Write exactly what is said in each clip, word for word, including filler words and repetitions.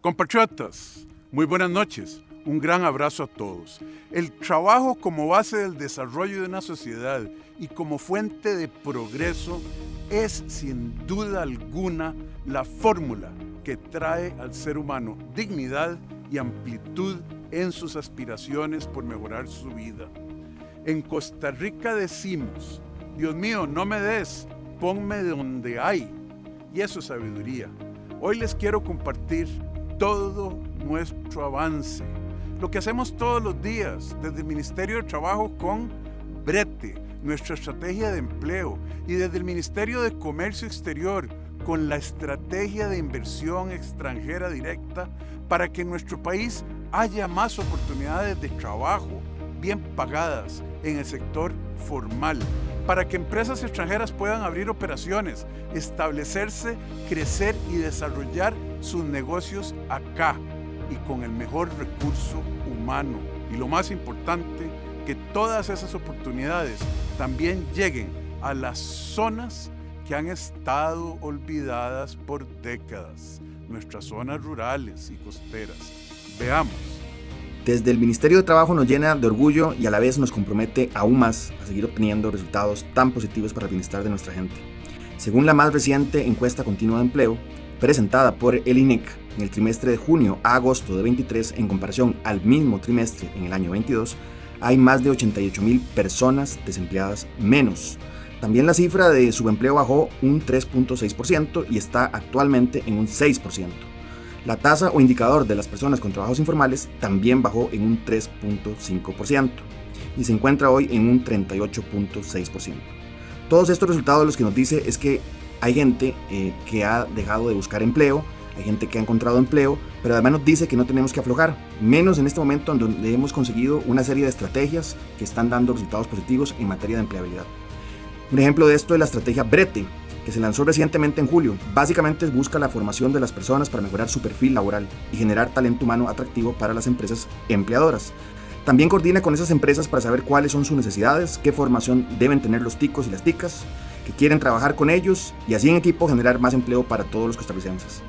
Compatriotas, muy buenas noches. Un gran abrazo a todos. El trabajo como base del desarrollo de una sociedad y como fuente de progreso es sin duda alguna la fórmula que trae al ser humano dignidad y amplitud en sus aspiraciones por mejorar su vida. En Costa Rica decimos, Dios mío, no me des, ponme donde hay. Y eso es sabiduría. Hoy les quiero compartir todo nuestro avance, lo que hacemos todos los días desde el Ministerio de Trabajo con Brete, nuestra estrategia de empleo, y desde el Ministerio de Comercio Exterior con la estrategia de inversión extranjera directa para que en nuestro país haya más oportunidades de trabajo bien pagadas en el sector formal, para que empresas extranjeras puedan abrir operaciones, establecerse, crecer y desarrollar sus negocios acá y con el mejor recurso humano. Y lo más importante, que todas esas oportunidades también lleguen a las zonas que han estado olvidadas por décadas, nuestras zonas rurales y costeras. Veamos. Desde el Ministerio de Trabajo nos llena de orgullo y a la vez nos compromete aún más a seguir obteniendo resultados tan positivos para el bienestar de nuestra gente. Según la más reciente encuesta continua de empleo, presentada por el I N E C en el trimestre de junio a agosto de veintitrés en comparación al mismo trimestre en el año veintidós, hay más de ochenta y ocho mil personas desempleadas menos. También la cifra de subempleo bajó un tres punto seis por ciento y está actualmente en un seis por ciento. La tasa o indicador de las personas con trabajos informales también bajó en un tres punto cinco por ciento y se encuentra hoy en un treinta y ocho punto seis por ciento. Todos estos resultados lo que nos dice es que hay gente eh, que ha dejado de buscar empleo, hay gente que ha encontrado empleo, pero además nos dice que no tenemos que aflojar, menos en este momento en donde hemos conseguido una serie de estrategias que están dando resultados positivos en materia de empleabilidad. Un ejemplo de esto es la estrategia Brete, que se lanzó recientemente en julio. Básicamente busca la formación de las personas para mejorar su perfil laboral y generar talento humano atractivo para las empresas empleadoras. También coordina con esas empresas para saber cuáles son sus necesidades, qué formación deben tener los ticos y las ticas, que quieren trabajar con ellos y así en equipo generar más empleo para todos los costarricenses.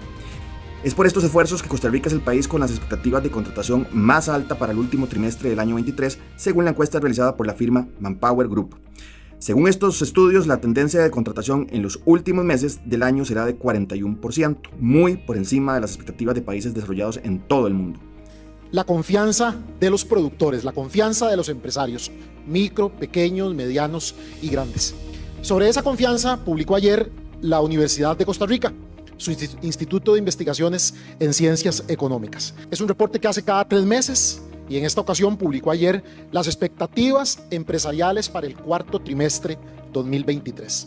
Es por estos esfuerzos que Costa Rica es el país con las expectativas de contratación más alta para el último trimestre del año veintitrés, según la encuesta realizada por la firma Manpower Group. Según estos estudios, la tendencia de contratación en los últimos meses del año será de cuarenta y uno por ciento, muy por encima de las expectativas de países desarrollados en todo el mundo. La confianza de los productores, la confianza de los empresarios, micro, pequeños, medianos y grandes. Sobre esa confianza publicó ayer la Universidad de Costa Rica, su Instituto de Investigaciones en Ciencias Económicas. Es un reporte que hace cada tres meses y en esta ocasión publicó ayer las expectativas empresariales para el cuarto trimestre dos mil veintitrés.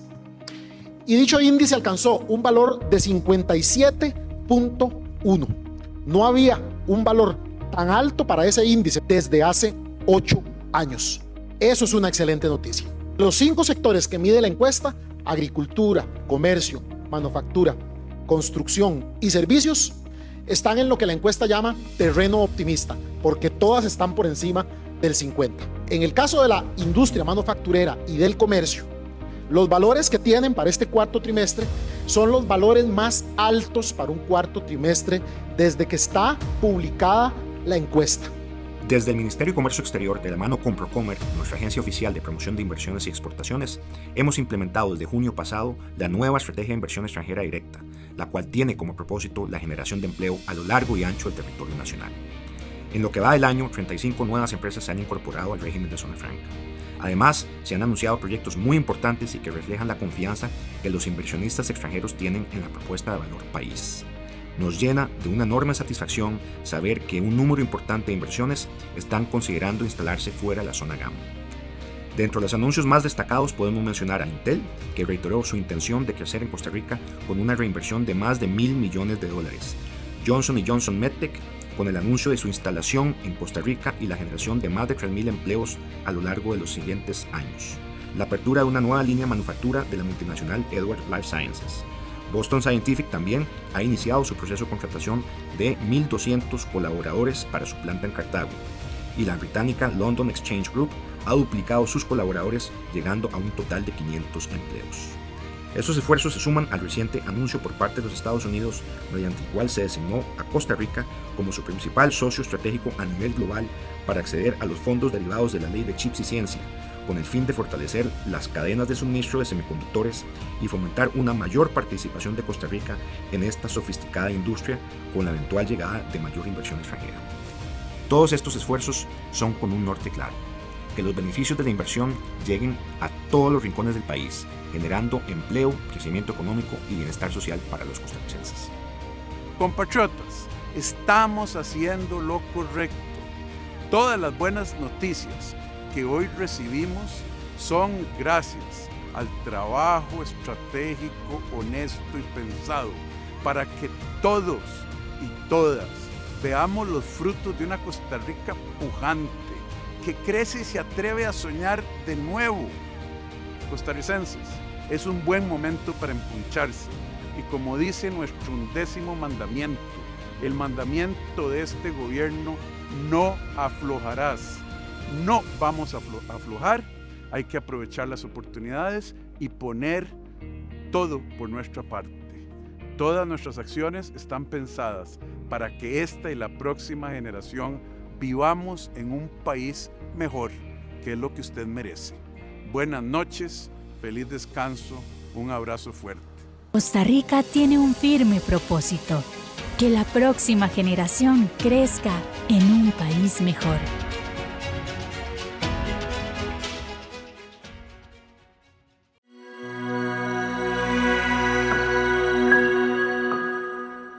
Y dicho índice alcanzó un valor de cincuenta y siete punto uno. No había un valor tan alto para ese índice desde hace ocho años. Eso es una excelente noticia. Los cinco sectores que mide la encuesta, agricultura, comercio, manufactura, construcción y servicios, están en lo que la encuesta llama terreno optimista, porque todas están por encima del cincuenta. En el caso de la industria manufacturera y del comercio, los valores que tienen para este cuarto trimestre son los valores más altos para un cuarto trimestre desde que está publicada la encuesta. Desde el Ministerio de Comercio Exterior, de la mano con Procomer, nuestra agencia oficial de promoción de inversiones y exportaciones, hemos implementado desde junio pasado la nueva estrategia de inversión extranjera directa, la cual tiene como propósito la generación de empleo a lo largo y ancho del territorio nacional. En lo que va del año, treinta y cinco nuevas empresas se han incorporado al régimen de zona franca. Además, se han anunciado proyectos muy importantes y que reflejan la confianza que los inversionistas extranjeros tienen en la propuesta de valor país. Nos llena de una enorme satisfacción saber que un número importante de inversiones están considerando instalarse fuera de la zona GAM. Dentro de los anuncios más destacados podemos mencionar a Intel, que reiteró su intención de crecer en Costa Rica con una reinversión de más de mil millones de dólares, Johnson y Johnson MedTech, con el anuncio de su instalación en Costa Rica y la generación de más de tres mil empleos a lo largo de los siguientes años, la apertura de una nueva línea de manufactura de la multinacional Edwards Lifesciences. Boston Scientific también ha iniciado su proceso de contratación de mil doscientos colaboradores para su planta en Cartago, y la británica London Exchange Group ha duplicado sus colaboradores, llegando a un total de quinientos empleos. Estos esfuerzos se suman al reciente anuncio por parte de los Estados Unidos, mediante el cual se designó a Costa Rica como su principal socio estratégico a nivel global para acceder a los fondos derivados de la Ley de Chips y Ciencia, con el fin de fortalecer las cadenas de suministro de semiconductores y fomentar una mayor participación de Costa Rica en esta sofisticada industria con la eventual llegada de mayor inversión extranjera. Todos estos esfuerzos son con un norte claro: que los beneficios de la inversión lleguen a todos los rincones del país, generando empleo, crecimiento económico y bienestar social para los costarricenses. Compatriotas, estamos haciendo lo correcto. Todas las buenas noticias que hoy recibimos son gracias al trabajo estratégico, honesto y pensado, para que todos y todas veamos los frutos de una Costa Rica pujante, que crece y se atreve a soñar de nuevo. Costarricenses, es un buen momento para empuncharse, y como dice nuestro undécimo mandamiento, el mandamiento de este gobierno: no aflojarás. No vamos a aflojar, hay que aprovechar las oportunidades y poner todo por nuestra parte. Todas nuestras acciones están pensadas para que esta y la próxima generación vivamos en un país mejor, que es lo que usted merece. Buenas noches, feliz descanso, un abrazo fuerte. Costa Rica tiene un firme propósito: que la próxima generación crezca en un país mejor.